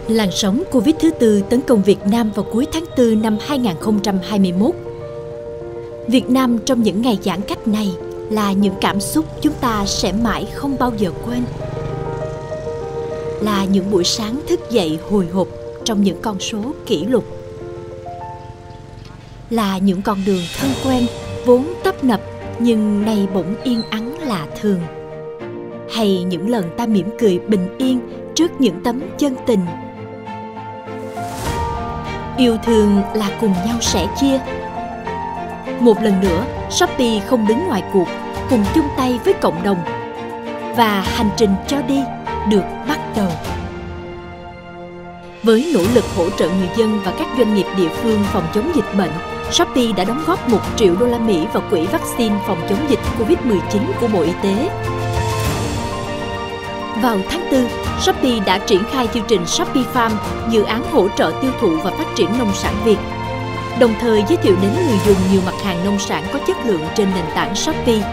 Làn sóng Covid thứ tư tấn công Việt Nam vào cuối tháng 4 năm 2021. Việt Nam trong những ngày giãn cách này là những cảm xúc chúng ta sẽ mãi không bao giờ quên. Là những buổi sáng thức dậy hồi hộp trong những con số kỷ lục. Là những con đường thân quen vốn tấp nập nhưng nay bỗng yên ắng lạ thường. Hay những lần ta mỉm cười bình yên trước những tấm chân tình. Yêu thương là cùng nhau sẻ chia. Một lần nữa, Shopee không đứng ngoài cuộc, cùng chung tay với cộng đồng. Và hành trình cho đi được bắt đầu. Với nỗ lực hỗ trợ người dân và các doanh nghiệp địa phương phòng chống dịch bệnh, Shopee đã đóng góp 1 triệu đô la Mỹ vào quỹ vaccine phòng chống dịch Covid-19 của Bộ Y tế. Vào tháng 4, Shopee đã triển khai chương trình Shopee Farm, dự án hỗ trợ tiêu thụ và phát triển nông sản Việt, đồng thời giới thiệu đến người dùng nhiều mặt hàng nông sản có chất lượng trên nền tảng Shopee.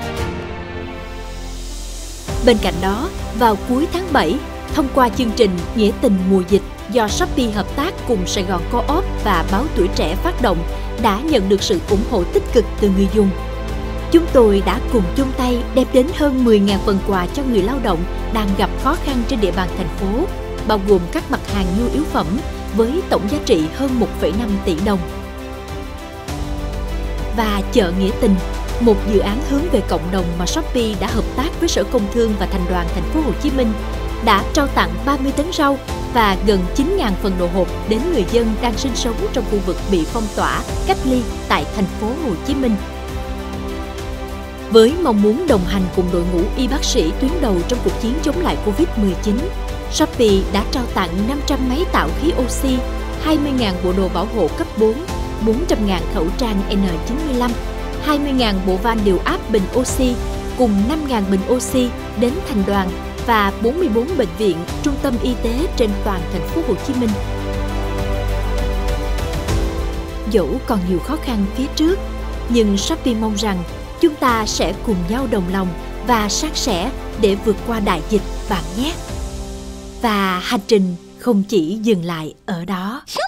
Bên cạnh đó, vào cuối tháng 7, thông qua chương trình Nghĩa tình mùa dịch do Shopee hợp tác cùng Sài Gòn Co-op và Báo Tuổi Trẻ phát động, đã nhận được sự ủng hộ tích cực từ người dùng. Chúng tôi đã cùng chung tay đem đến hơn 10.000 phần quà cho người lao động đang gặp khó khăn trên địa bàn thành phố, bao gồm các mặt hàng nhu yếu phẩm với tổng giá trị hơn 1,5 tỷ đồng. Và chợ Nghĩa tình, một dự án hướng về cộng đồng mà Shopee đã hợp tác với Sở Công Thương và Thành đoàn Thành phố Hồ Chí Minh, đã trao tặng 30 tấn rau và gần 9.000 phần đồ hộp đến người dân đang sinh sống trong khu vực bị phong tỏa, cách ly tại Thành phố Hồ Chí Minh. Với mong muốn đồng hành cùng đội ngũ y bác sĩ tuyến đầu trong cuộc chiến chống lại Covid-19, Shopee đã trao tặng 500 máy tạo khí oxy, 20.000 bộ đồ bảo hộ cấp 4, 400.000 khẩu trang N95, 20.000 bộ van điều áp bình oxy cùng 5.000 bình oxy đến thành đoàn và 44 bệnh viện, trung tâm y tế trên toàn Thành phố Hồ Chí Minh. Dẫu còn nhiều khó khăn phía trước, nhưng Shopee mong rằng chúng ta sẽ cùng nhau đồng lòng và san sẻ để vượt qua đại dịch bạn nhé. Và hành trình không chỉ dừng lại ở đó.